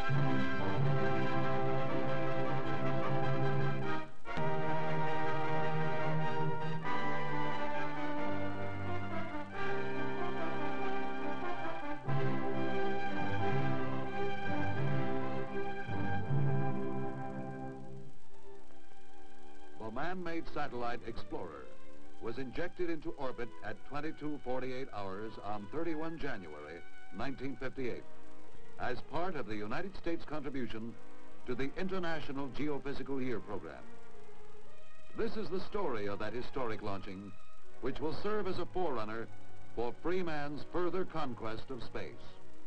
The man-made satellite Explorer was injected into orbit at 22:48 hours on 31 January 1958 as part of the United States contribution to the International Geophysical Year program. This is the story of that historic launching, which will serve as a forerunner for free man's further conquest of space.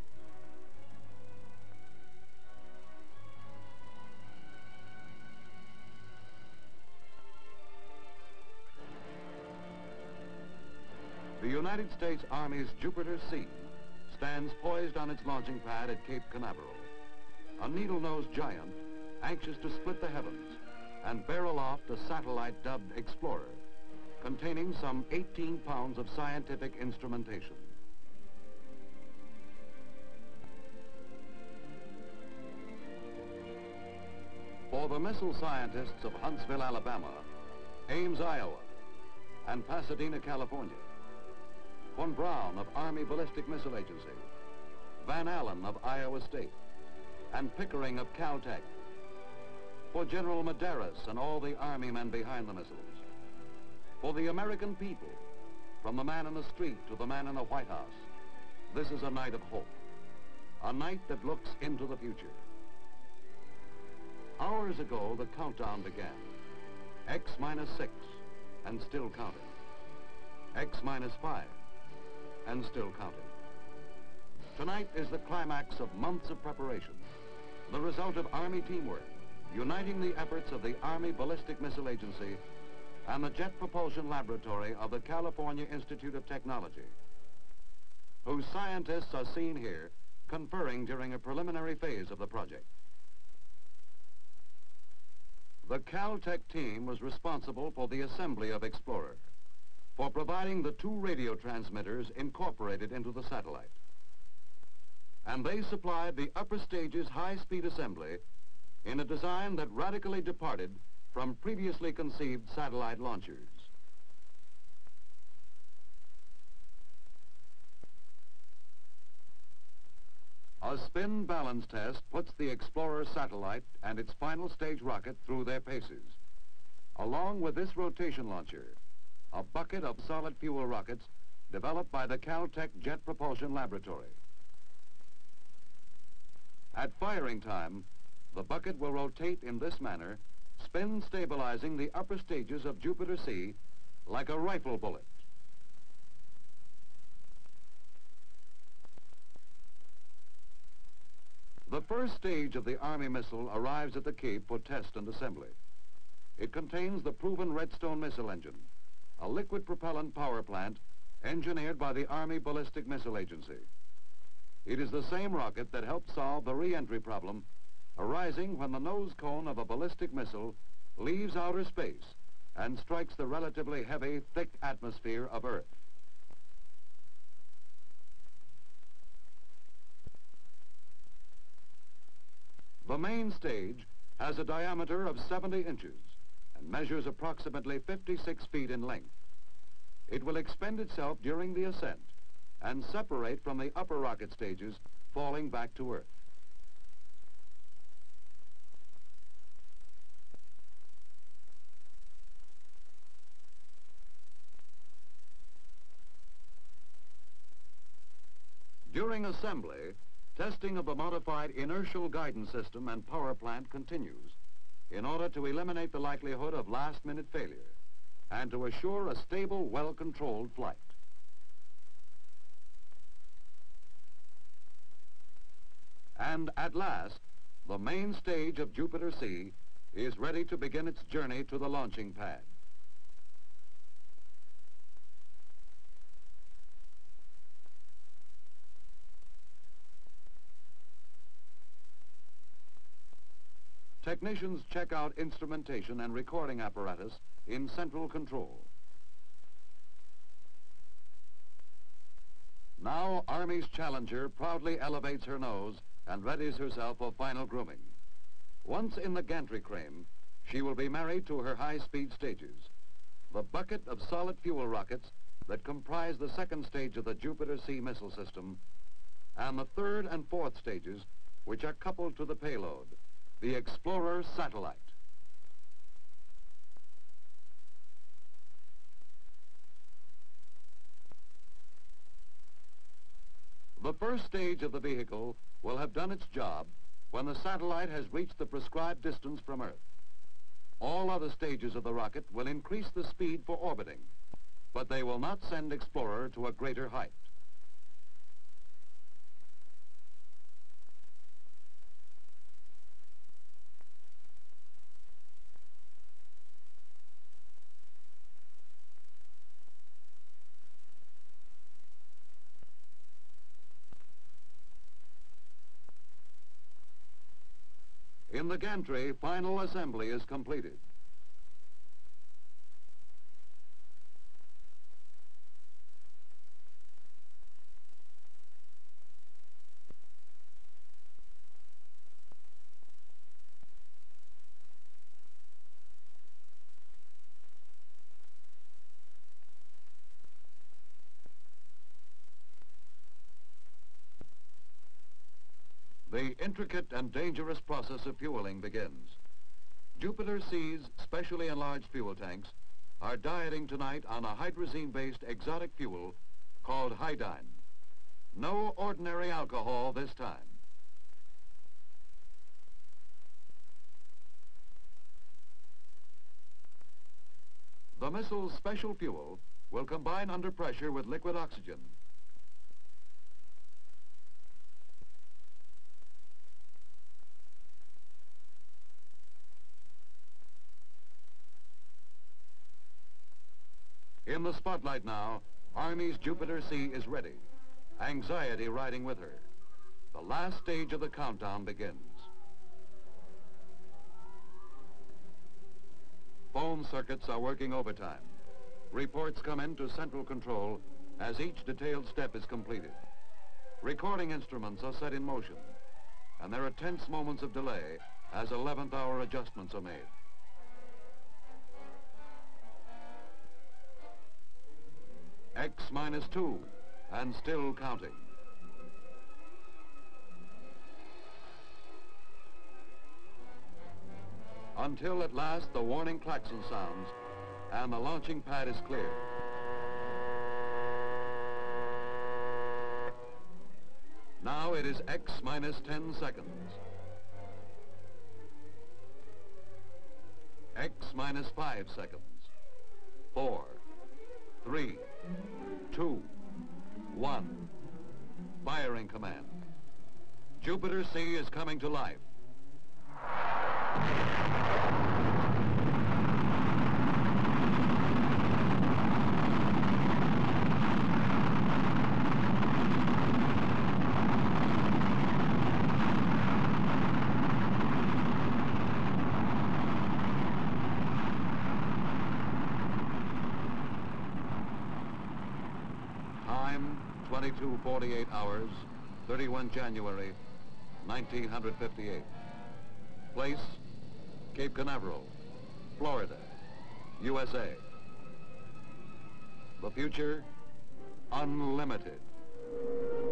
The United States Army's Jupiter C stands poised on its launching pad at Cape Canaveral, a needle-nosed giant anxious to split the heavens and bear aloft a satellite dubbed Explorer, containing some 18 pounds of scientific instrumentation. For the missile scientists of Huntsville, Alabama, Ames, Iowa, and Pasadena, California, Von Braun of Army Ballistic Missile Agency, Van Allen of Iowa State, and Pickering of Caltech, for General Medeiros and all the Army men behind the missiles, for the American people, from the man in the street to the man in the White House, this is a night of hope, a night that looks into the future. Hours ago, the countdown began. X-6, and still counting. X-5, and still counting. Tonight is the climax of months of preparation, the result of Army teamwork, uniting the efforts of the Army Ballistic Missile Agency and the Jet Propulsion Laboratory of the California Institute of Technology, whose scientists are seen here conferring during a preliminary phase of the project. The Caltech team was responsible for the assembly of Explorer, for providing the two radio transmitters incorporated into the satellite. And they supplied the upper stage's high-speed assembly in a design that radically departed from previously conceived satellite launchers. A spin balance test puts the Explorer satellite and its final stage rocket through their paces. Along with this rotation launcher, a bucket of solid fuel rockets developed by the Caltech Jet Propulsion Laboratory. At firing time, the bucket will rotate in this manner, spin stabilizing the upper stages of Jupiter C like a rifle bullet. The first stage of the Army missile arrives at the Cape for test and assembly. It contains the proven Redstone missile engine, a liquid propellant power plant engineered by the Army Ballistic Missile Agency. It is the same rocket that helped solve the re-entry problem arising when the nose cone of a ballistic missile leaves outer space and strikes the relatively heavy, thick atmosphere of Earth. The main stage has a diameter of 70 inches and measures approximately 56 feet in length. It will expend itself during the ascent and separate from the upper rocket stages, falling back to Earth. During assembly, testing of the modified inertial guidance system and power plant continues in order to eliminate the likelihood of last-minute failure and to assure a stable, well-controlled flight. And at last, the main stage of Jupiter C is ready to begin its journey to the launching pad. Technicians check out instrumentation and recording apparatus in central control. Now, Army's Challenger proudly elevates her nose and readies herself for final grooming. Once in the gantry crane, she will be married to her high-speed stages, the bucket of solid fuel rockets that comprise the second stage of the Jupiter-C missile system, and the third and fourth stages, which are coupled to the payload, the Explorer satellite. The first stage of the vehicle will have done its job when the satellite has reached the prescribed distance from Earth. All other stages of the rocket will increase the speed for orbiting, but they will not send Explorer to a greater height. In the gantry, final assembly is completed. The intricate and dangerous process of fueling begins. Jupiter-C's specially enlarged fuel tanks are dieting tonight on a hydrazine-based exotic fuel called Hydine. No ordinary alcohol this time. The missile's special fuel will combine under pressure with liquid oxygen. In the spotlight now, Army's Jupiter-C is ready, anxiety riding with her. The last stage of the countdown begins. Phone circuits are working overtime. Reports come into central control as each detailed step is completed. Recording instruments are set in motion, and there are tense moments of delay as 11th hour adjustments are made. X-2, and still counting. Until at last the warning klaxon sounds and the launching pad is clear. Now it is X-10 seconds. X-5 seconds. 4, 3, 2, 1. Firing command. Jupiter-C is coming to life. Time, 22:48 hours, 31 January, 1958. Place, Cape Canaveral, Florida, USA. The future, unlimited.